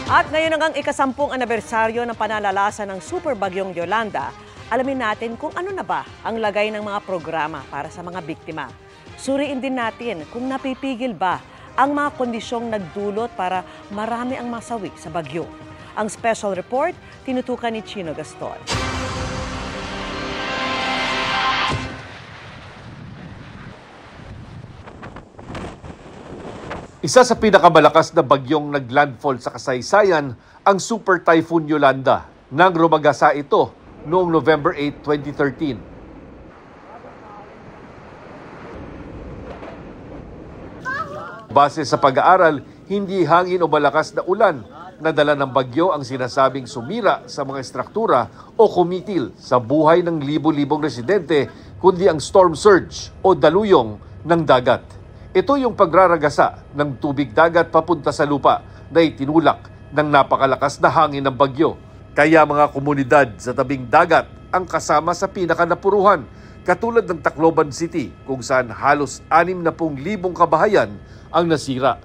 At ngayon ang ikasampung anibersaryo ng panalalasan ng Super Bagyong Yolanda, alamin natin kung ano na ba ang lagay ng mga programa para sa mga biktima. Suriin din natin kung napipigil ba ang mga kondisyong nagdulot para marami ang masawi sa bagyo. Ang special report, tinutukan ni Chino Gaston. Isa sa pinakamalakas na bagyong naglandfall sa kasaysayan ang Super Typhoon Yolanda nang rumagasa ito noong November 8, 2013. Base sa pag-aaral, hindi hangin o malakas na ulan na dala ng bagyo ang sinasabing sumira sa mga estruktura o kumitil sa buhay ng libo-libong residente, kundi ang storm surge o daluyong ng dagat. Ito yung pagraragasa ng tubig dagat papunta sa lupa na itinulak ng napakalakas na hangin ng bagyo. Kaya mga komunidad sa tabing dagat ang kasama sa pinakanapuruhan, katulad ng Tacloban City kung saan halos 60,000 kabahayan ang nasira.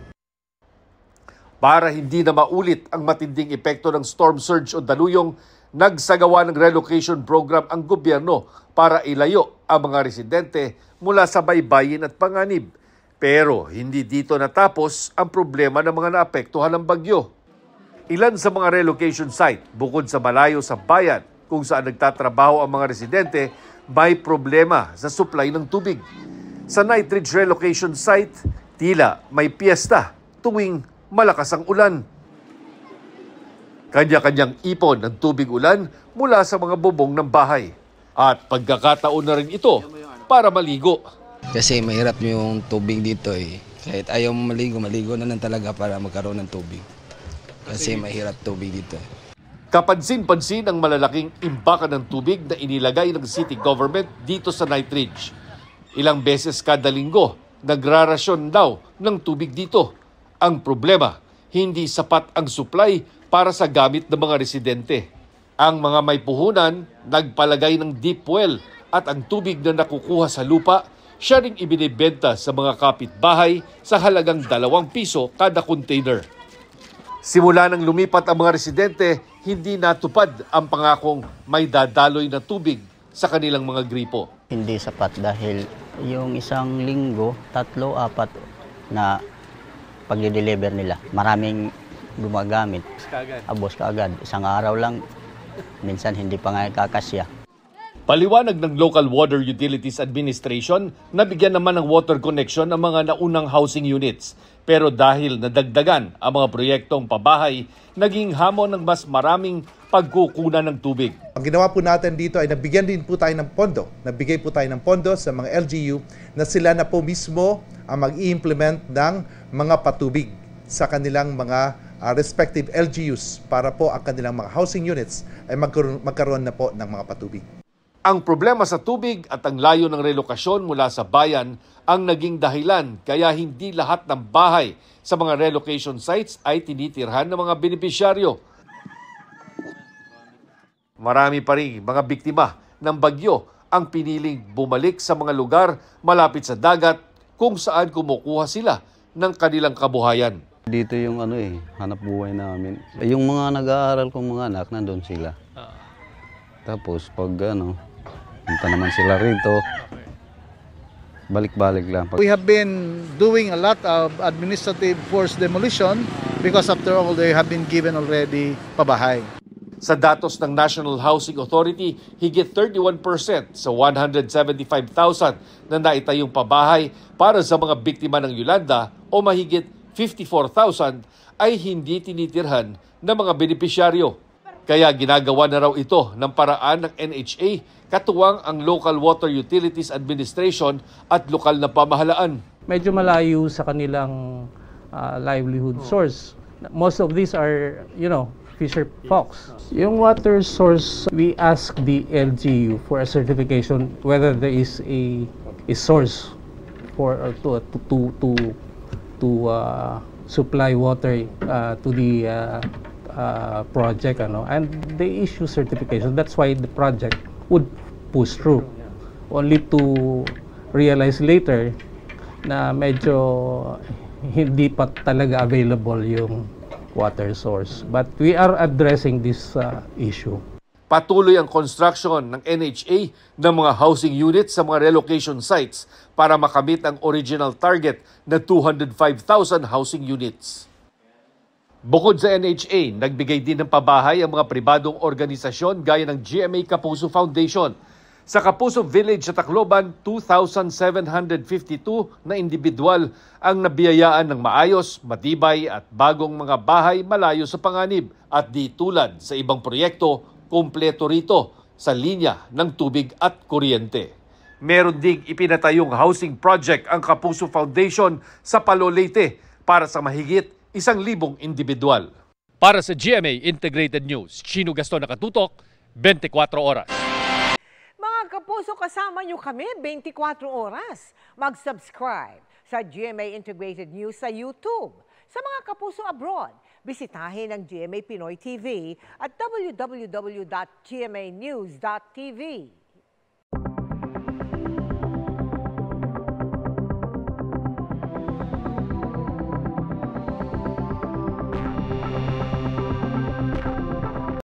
Para hindi na maulit ang matinding epekto ng storm surge o daluyong, nagsagawa ng relocation program ang gobyerno para ilayo ang mga residente mula sa baybayin at panganib. Pero hindi dito natapos ang problema ng mga naapektuhan ng bagyo. Ilan sa mga relocation site, bukod sa malayo sa bayan kung saan nagtatrabaho ang mga residente, may problema sa supply ng tubig. Sa Knight Ridge relocation site, tila may piyesta tuwing malakas ang ulan. Kanya-kanyang ipon ng tubig ulan mula sa mga bubong ng bahay. At pagkakataon na rin ito para maligo. Kasi mahirap yung tubig dito eh. Kahit ayaw mo maligo, maligo na lang talaga para magkaroon ng tubig. Kasi mahirap tubig dito. Kapansin-pansin ang malalaking imbakan ng tubig na inilagay ng city government dito sa Knight Ridge. Ilang beses kada linggo, nagrarasyon daw ng tubig dito. Ang problema, hindi sapat ang supply para sa gamit ng mga residente. Ang mga may puhunan, nagpalagay ng deep well at ang tubig na nakukuha sa lupa, siya ring ibinibenta sa mga kapitbahay sa halagang 2 piso kada container. Simula nang lumipat ang mga residente, hindi natupad ang pangakong may dadaloy na tubig sa kanilang mga gripo. Hindi sapat dahil yung isang linggo, 3-4 na pag-deliver nila. Maraming gumagamit. Abos kaagad. Isang araw lang, minsan hindi pa nga kakasya. Paliwanag ng Local Water Utilities Administration na bigyan naman ng water connection ang mga naunang housing units. Pero dahil nadagdagan ang mga proyektong pabahay, naging hamon ng mas maraming pagkukunan ng tubig. Ang ginawa po natin dito ay nabigyan din po tayo ng pondo. Nabigay po tayo ng pondo sa mga LGU na sila na po mismo ang mag-i-implement ng mga patubig sa kanilang mga respective LGUs para po ang kanilang mga housing units ay magkaroon na po ng mga patubig. Ang problema sa tubig at ang layo ng relokasyon mula sa bayan ang naging dahilan kaya hindi lahat ng bahay sa mga relocation sites ay tinitirhan ng mga benepisyaryo. Marami pa rin mga biktima ng bagyo ang piniling bumalik sa mga lugar malapit sa dagat kung saan kumukuha sila ng kanilang kabuhayan. Dito yung hanap buhay namin. Yung mga nag-aaral kong mga anak, nandun sila. Tapos pag punta naman sila rito, balik-balik lang. We have been doing a lot of administrative forced demolition because after all, they have been given already pabahay. Sa datos ng National Housing Authority, higit 31% sa 175,000 na naitayong pabahay para sa mga biktima ng Yolanda o mahigit 54,000 ay hindi tinitirhan ng mga benepisyaryo. Kaya ginagawa na raw ito ng paraan ng NHA, katuwang ang Local Water Utilities Administration at lokal na pamahalaan. Medyo malayo sa kanilang livelihood source. Most of these are, fisher folks. Yung water source, we ask the LGU for a certification whether there is a source for to supply water to the project, and they issue certification. That's why the project would push through. Only to realize later na medyo hindi pa talaga available yung water source. But we are addressing this issue. Patuloy ang construction ng NHA ng mga housing units sa mga relocation sites para makamit ang original target na 205,000 housing units. Bukod sa NHA, nagbigay din ng pabahay ang mga pribadong organisasyon gaya ng GMA Kapuso Foundation. Sa Kapuso Village sa Tacloban, 2,752 na individual ang nabiyayaan ng maayos, matibay at bagong mga bahay malayo sa panganib. At di tulad sa ibang proyekto, kumpleto rito sa linya ng tubig at kuryente. Meron ding ipinatayong housing project ang Kapuso Foundation sa Palo Leyte para sa mahigit 1,000 individual. Para sa GMA Integrated News, Chino Gaston nakatutok, 24 oras. Mga kapuso, kasama nyo kami 24 oras. Mag-subscribe sa GMA Integrated News sa YouTube. Sa mga kapuso abroad, bisitahin ang GMA Pinoy TV at www.gmanews.tv.